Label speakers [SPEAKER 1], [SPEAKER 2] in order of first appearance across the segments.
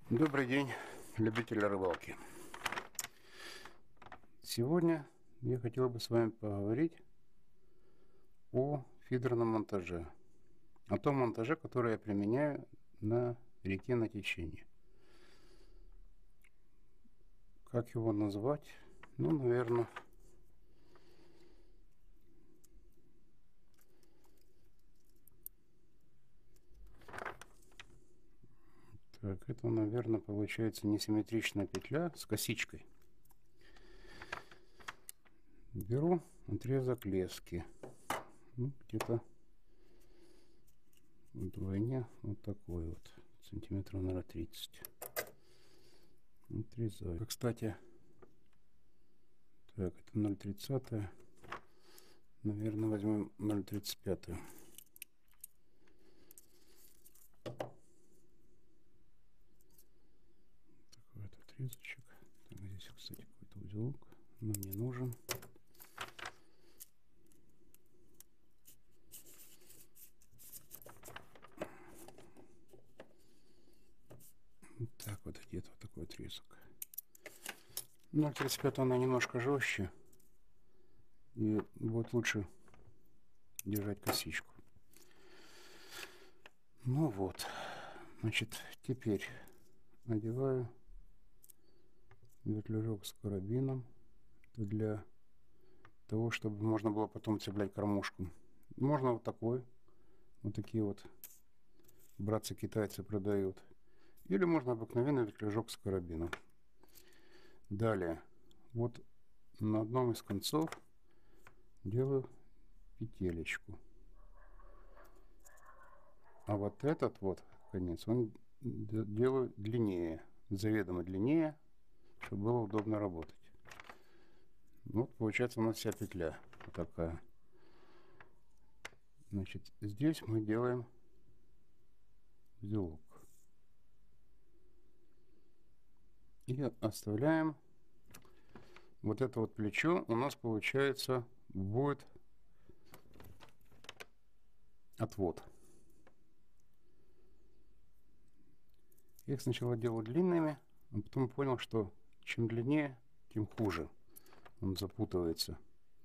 [SPEAKER 1] Добрый день, любители рыбалки. Сегодня я хотел бы с вами поговорить о фидерном монтаже. О том монтаже, который я применяю на реке на течении. Как его назвать? Ну, наверное, так, это, наверное, получается несимметричная петля с косичкой. Беру отрезок лески. Ну, где-то вдвойне вот такой вот. Сантиметров, наверное, 30. Отрезаю. Кстати, так, это 0,30. Наверное, возьмем 0,35. Такой вот отрезочек. Так, здесь, кстати, какой-то узелок нам не нужен. Вот так вот, где-то вот такой отрезок. 0,35 она немножко жестче. И будет лучше держать косичку. Ну вот. Значит, теперь надеваю вертлюжок с карабином. Это для того, чтобы можно было потом цеплять кормушку. Можно вот такой. Вот такие вот братцы-китайцы продают. Или можно обыкновенный вертлюжок с карабином. Далее. Вот на одном из концов делаю петелечку. А вот этот вот конец он делаю длиннее, заведомо длиннее, чтобы было удобно работать. Вот получается у нас вся петля вот такая. Значит, здесь мы делаем узелок и оставляем вот это вот плечо. У нас получается будет отвод. Я их сначала делал длинными, а потом понял, что чем длиннее, тем хуже. Он запутывается.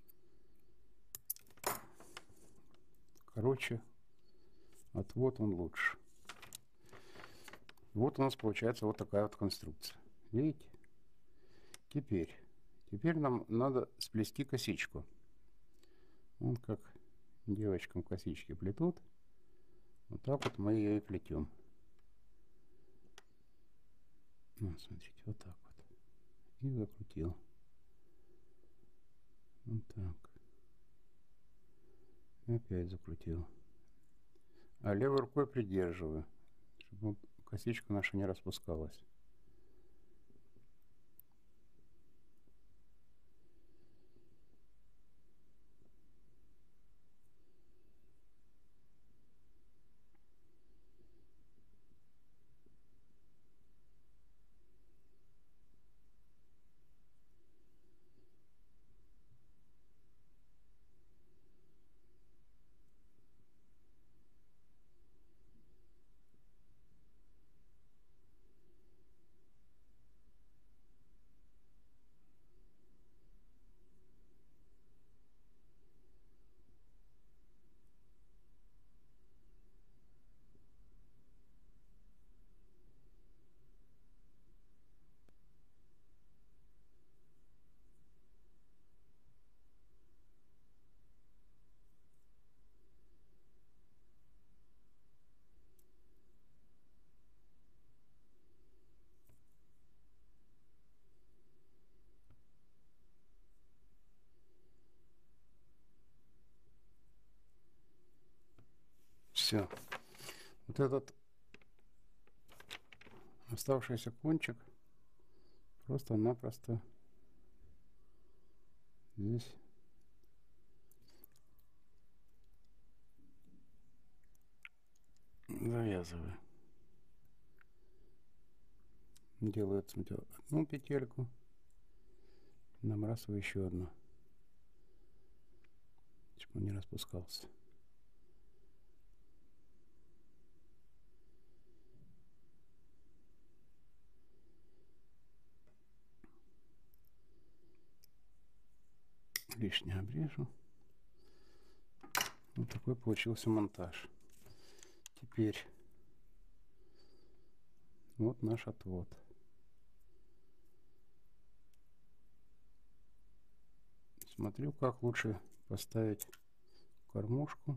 [SPEAKER 1] Короче, отвод он лучше. Вот у нас получается вот такая вот конструкция. Видите? Теперь нам надо сплести косичку. Вот как девочкам косички плетут. Вот так вот мы ее и плетем. Ну, смотрите, вот так вот. И закрутил. Вот так. И опять закрутил. А левой рукой придерживаю, чтобы косичка наша не распускалась. Все. Вот этот оставшийся кончик просто-напросто здесь завязываю. Делаю, смотрю, одну петельку, набрасываю еще одну, чтобы он не распускался. Лишнее обрежу. Вот такой получился монтаж. Теперь вот наш отвод. Смотрю, как лучше поставить кормушку.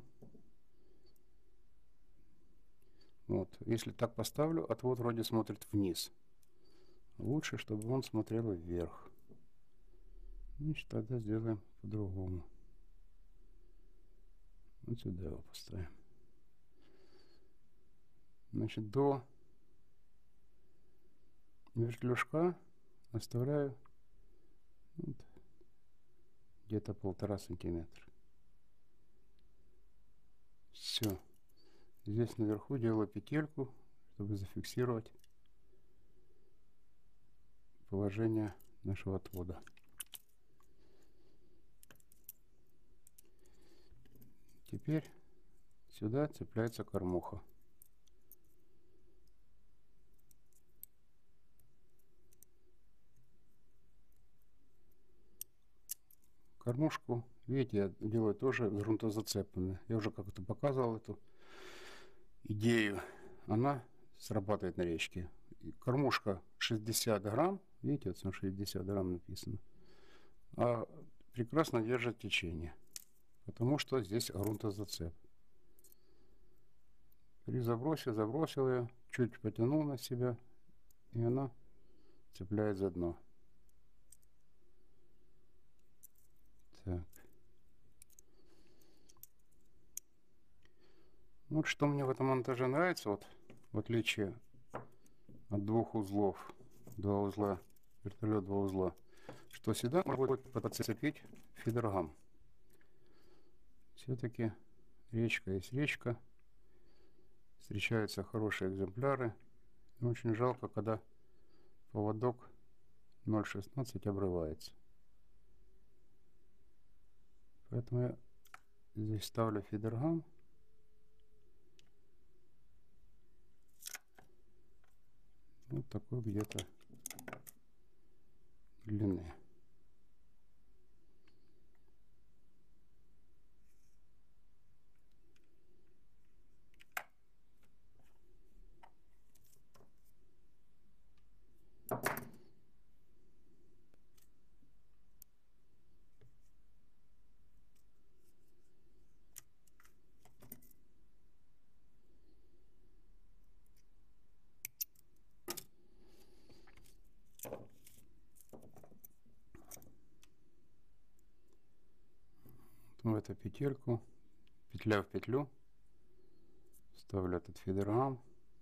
[SPEAKER 1] Вот, если так поставлю, отвод вроде смотрит вниз. Лучше, чтобы он смотрел вверх. Значит, тогда сделаем по-другому. Вот сюда его поставим. Значит, до вертлюжка оставляю вот, где-то 1,5 сантиметра. Все. Здесь наверху делаю петельку, чтобы зафиксировать положение нашего отвода. Теперь сюда цепляется кормуха. Кормушку, видите, я делаю тоже грунтозацепленную. Я уже как-то показывал эту идею. Она срабатывает на речке. Кормушка 60 грамм, видите, вот 60 грамм написано. А прекрасно держит течение, потому что здесь грунтозацеп. При забросе забросил ее, чуть потянул на себя, и она цепляет за дно. Так. Вот что мне в этом монтаже нравится, вот в отличие от двух узлов, два узла, вертолет два узла, что сюда можно будет подцепить фидергам. Все-таки речка есть речка, встречаются хорошие экземпляры. Очень жалко, когда поводок 0,16 обрывается. Поэтому я здесь ставлю фидергам. Вот такой где-то длины. В эту петельку, петля в петлю, ставлю этот фидергам.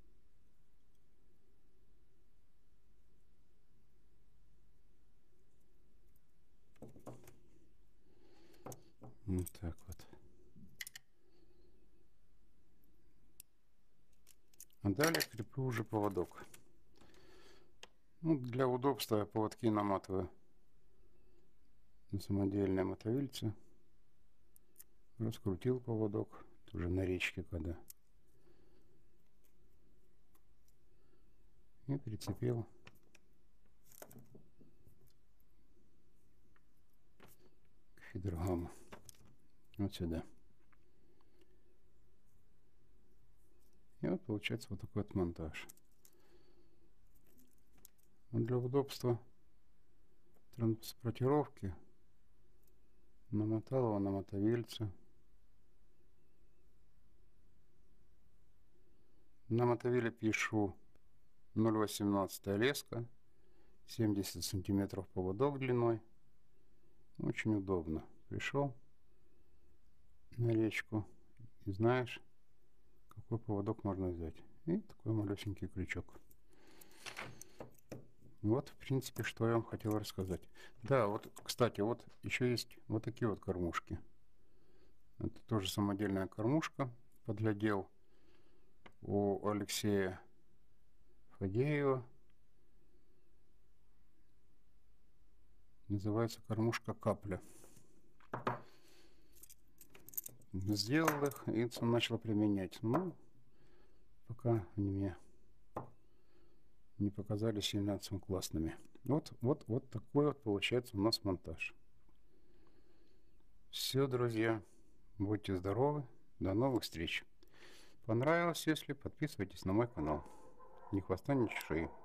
[SPEAKER 1] Вот так вот. А далее креплю уже поводок. Ну, для удобства я поводки наматываю на самодельные мотовильцы. Раскрутил поводок, уже на речке когда. И прицепил к фидергаму. Вот сюда. И вот получается вот такой вот монтаж. Для удобства транспортировки намотал его на мотовильце. На мотовиле пишу 0,18 леска, 70 сантиметров поводок длиной. Очень удобно. Пришел на речку и знаешь, какой поводок можно взять. И такой малюсенький крючок. Вот, в принципе, что я вам хотел рассказать. Да, вот, кстати, вот еще есть вот такие вот кормушки. Это тоже самодельная кормушка. Подглядел у Алексея Фадеева. Называется кормушка «Капля». Сделал их и начал применять. Ну, пока они мне не показались сильно классными. Вот такой вот получается у нас монтаж. Все, друзья, будьте здоровы, до новых встреч. Понравилось, если подписывайтесь на мой канал. Ни хвоста, ни чешуи.